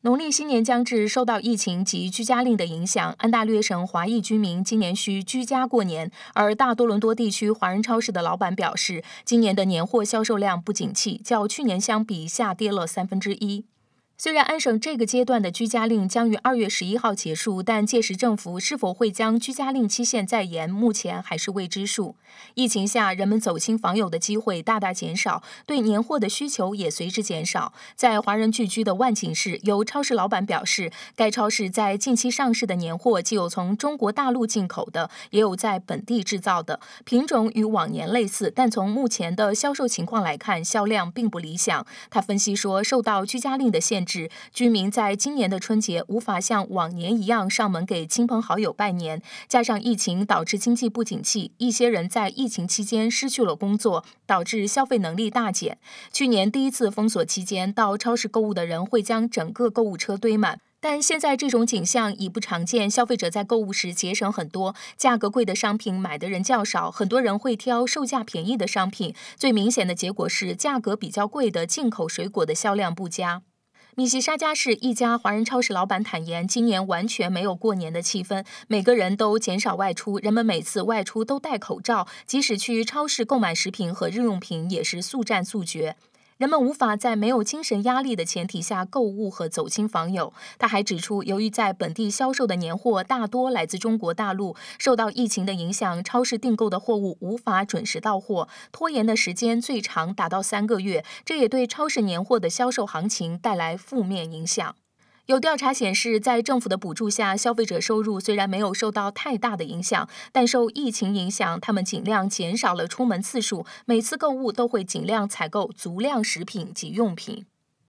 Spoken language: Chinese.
农历新年将至，受到疫情及居家令的影响，安大略省华裔居民今年需居家过年。而大多伦多地区华人超市的老板表示，今年的年货销售量不景气，较去年相比下跌了1/3。虽然安省这个阶段的居家令将于2月11号结束，但届时政府是否会将居家令期限再延，目前还是未知数。疫情下，人们走亲访友的机会大大减少，对年货的需求也随之减少。在华人聚居的万锦市，有超市老板表示，该超市在近期上市的年货既有从中国大陆进口的，也有在本地制造的，品种与往年类似，但从目前的销售情况来看，销量并不理想。他分析说，受到居家令的限制，居民在今年的春节无法像往年一样上门给亲朋好友拜年，加上疫情导致经济不景气，一些人在疫情期间失去了工作，导致消费能力大减。去年第一次封锁期间，到超市购物的人会将整个购物车堆满，但现在这种景象已不常见，消费者在购物时节省很多，价格贵的商品买的人较少，很多人会挑售价便宜的商品。最明显的结果是，价格比较贵的进口水果的销量不佳。密西沙加市一家华人超市老板坦言，今年完全没有过年的气氛，每个人都减少外出，人们每次外出都戴口罩，即使去超市购买食品和日用品也是速战速决。人们无法在没有精神压力的前提下购物和走亲访友。他还指出，由于在本地销售的年货大多来自中国大陆，受到疫情的影响，超市订购的货物无法准时到货，拖延的时间最长达到3个月，这也对超市年货的销售行情带来负面影响。有调查显示，在政府的补助下，消费者收入虽然没有受到太大的影响，但受疫情影响，他们尽量减少了出门次数，每次购物都会尽量采购足量食品及用品。